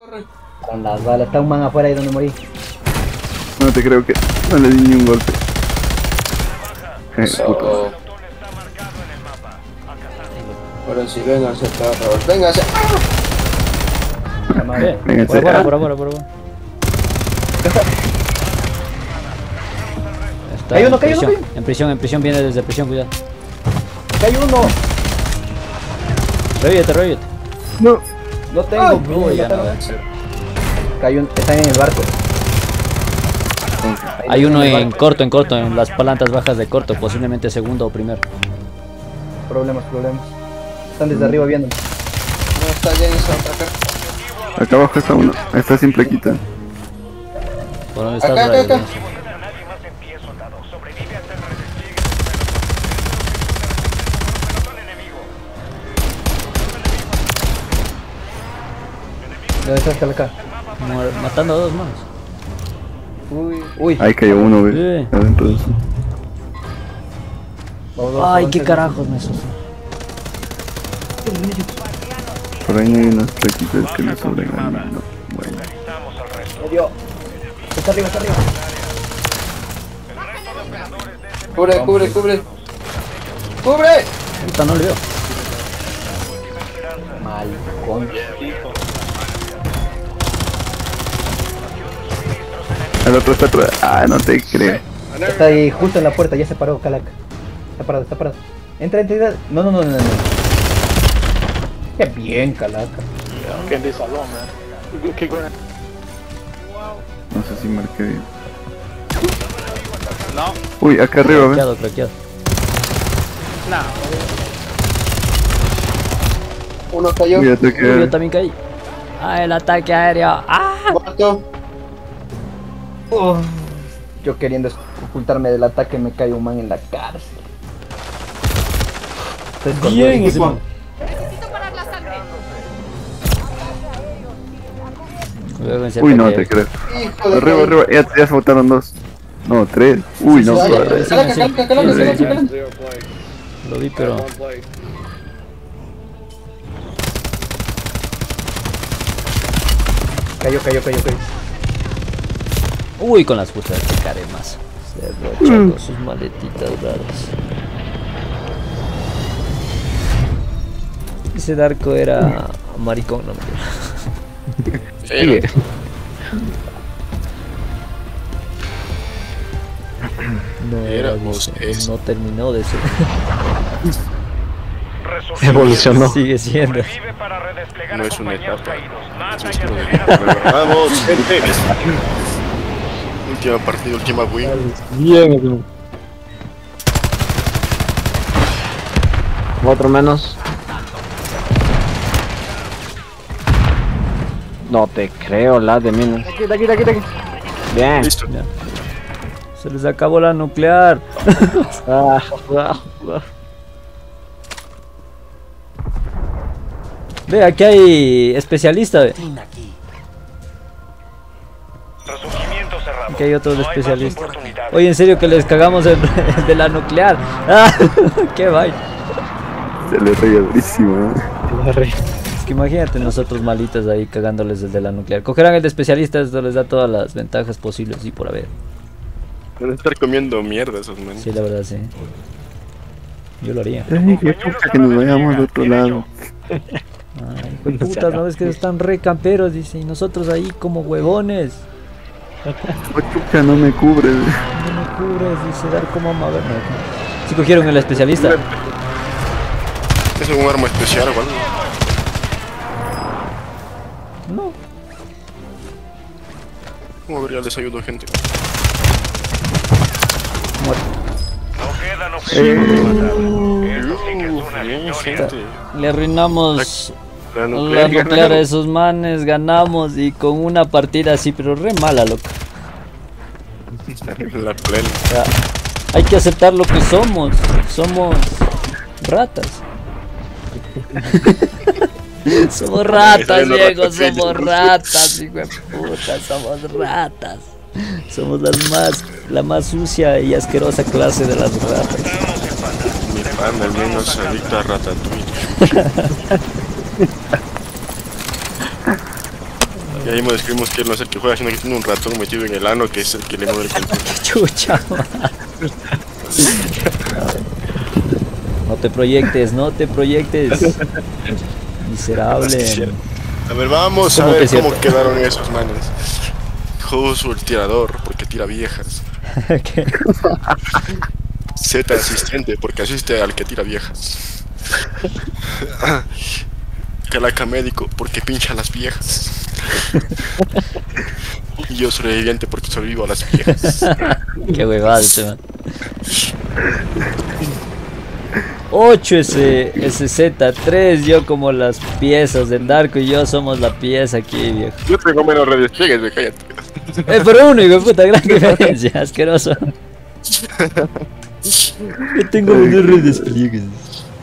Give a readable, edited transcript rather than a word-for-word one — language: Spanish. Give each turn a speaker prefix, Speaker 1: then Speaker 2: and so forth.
Speaker 1: Con las balas, está un man afuera ahí donde morí.
Speaker 2: No te creo que no le di ni un golpe. Puto.
Speaker 3: Ahora sí, vénganse, perros, vénganse.
Speaker 2: Vénganse.
Speaker 4: Por afuera. Está
Speaker 1: Hay uno,
Speaker 4: en
Speaker 1: hay uno,
Speaker 4: prisión.
Speaker 1: hay
Speaker 4: En prisión, viene desde prisión, cuidado.
Speaker 1: ¡Hay uno!
Speaker 4: Revívete.
Speaker 2: No.
Speaker 1: No tengo.
Speaker 4: Uy, ya no va a ser.
Speaker 1: Están en el barco.
Speaker 4: Hay uno en corto, en las palantas bajas de corto, posiblemente segundo o primero.
Speaker 1: Problemas. Están desde arriba viendo.
Speaker 3: No está lleno esa acá.
Speaker 2: Acá abajo está uno. Está sin plaquita.
Speaker 4: ¿Por dónde estás,
Speaker 3: Acá.
Speaker 4: Brian?
Speaker 1: ¿Dónde estás, Calaca?
Speaker 4: Matando a dos manos.
Speaker 1: Uy.
Speaker 2: Ahí cayó uno, güey.
Speaker 4: Sí.
Speaker 2: Adentro de eso.
Speaker 4: Ay, qué carajos me sufro.
Speaker 2: Por ahí no hay unas plaquitas que le sobran a mí, no. Bueno.
Speaker 1: Medio. Está arriba.
Speaker 3: Cubre.
Speaker 4: Puta, no le veo.
Speaker 1: Malcón.
Speaker 2: El otro está atrás. Ah, no te creo.
Speaker 1: Está ahí justo en la puerta, ya se paró, Calaca. Está parado. Entra. No. Qué bien, Calaca.
Speaker 2: No sé si marqué bien. Uy, acá arriba, ¿ves?
Speaker 4: Craqueado.
Speaker 3: Uno cayó.
Speaker 2: Uy, ataque
Speaker 4: Uy, yo
Speaker 2: aéreo.
Speaker 4: también caí. Ah, el ataque aéreo. Ah.
Speaker 3: Muerto.
Speaker 1: Yo queriendo ocultarme del ataque me cae un man en la cárcel.
Speaker 4: Bien, ese man.
Speaker 2: Uy, no te creo.
Speaker 3: Hijo de
Speaker 2: Arriba. Ya se botaron dos. No, tres. Uy, no.
Speaker 4: Sí,
Speaker 2: Joder.
Speaker 3: Calaca.
Speaker 4: Lo vi, pero...
Speaker 1: Cayó.
Speaker 4: Uy, con las justas de caremazo. Se rocha con sus maletitas raras. Ese Darko era maricón, no me
Speaker 2: Sigue.
Speaker 4: no terminó de ser.
Speaker 5: Evolucionó.
Speaker 4: Sigue siendo.
Speaker 5: No es una etapa. Vamos, gente. Última partida, última win.
Speaker 6: Bien. Otro menos. No te creo, la de minas.
Speaker 1: Aquí.
Speaker 6: Bien.
Speaker 5: Listo.
Speaker 4: Ya. Se les acabó la nuclear. Ve, aquí hay especialista, ve. Aquí hay otro especialista. Oye, en serio que les cagamos el de la nuclear. Ah, qué vaina.
Speaker 2: Se le reía durísimo,
Speaker 4: Es que imagínate nosotros malitas ahí cagándoles el de la nuclear. Cogerán el de especialista, esto les da todas las ventajas posibles y por haber.
Speaker 5: Van a estar comiendo mierda esos manes.
Speaker 4: Sí, la verdad, sí. Yo lo haría.
Speaker 2: Ay, qué puta que nos vayamos al otro lado.
Speaker 4: Ay, hijo de putas, no ves que están re camperos, dice, y nosotros ahí como huevones.
Speaker 2: Chucha, no me cubre.
Speaker 4: No me cubres, dice, dar como a ver. Si cogieron el especialista.
Speaker 5: ¿Es un arma especial o algo?
Speaker 4: No.
Speaker 5: ¿Cómo habría les ayudo, gente? Bien, gente.
Speaker 4: Le arruinamos
Speaker 5: La
Speaker 4: la
Speaker 5: nuclear
Speaker 4: nuclear a
Speaker 5: ganaron.
Speaker 4: esos manes, ganamos y con una partida así, pero re mala, loco.
Speaker 5: La plena.
Speaker 4: O sea, hay que aceptar lo que somos. Somos ratas. Somos ratas, Diego, somos ratas, hijo de puta, somos ratas. Somos la más sucia y asquerosa clase de las ratas.
Speaker 5: Mi pan al menos adicto a Ratatouille. Y ahí descubrimos que él no es el que juega, sino que tiene un ratón metido en el ano, que es el que le mueve el control.
Speaker 4: Chucha, man. No te proyectes, no te proyectes. Miserable.
Speaker 5: A ver, vamos a
Speaker 4: ¿Cómo
Speaker 5: ver
Speaker 4: que
Speaker 5: cómo
Speaker 4: cierto?
Speaker 5: quedaron esos manes. Josu el tirador, porque tira viejas.
Speaker 4: ¿Qué?
Speaker 5: Z asistente, porque asiste al que tira viejas. Calaca médico, porque pincha a las viejas. Y yo sobreviviente, porque sobrevivo a las viejas.
Speaker 4: Qué huevada ese man. 8 ese Z3, yo como las piezas del Darko y yo somos la pieza aquí, viejo.
Speaker 5: Yo tengo menos redespliegues, me cállate.
Speaker 4: Pero uno, hijo de puta, gran diferencia, asqueroso. Yo tengo unos redespliegues.